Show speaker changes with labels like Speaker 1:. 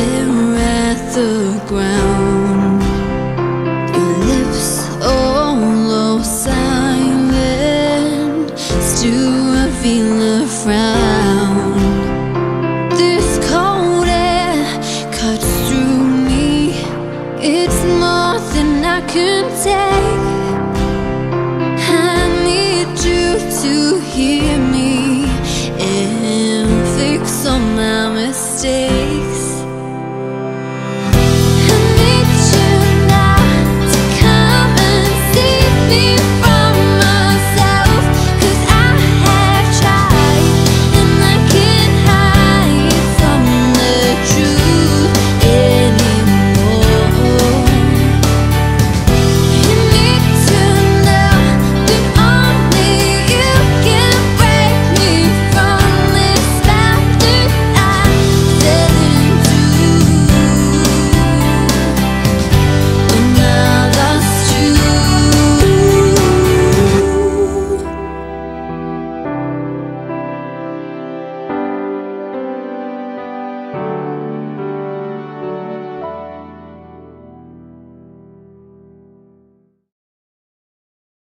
Speaker 1: stare at the ground. Your lips although silent still reveal a frown. This cold air cuts through me. It's more than I can take. I need you to hear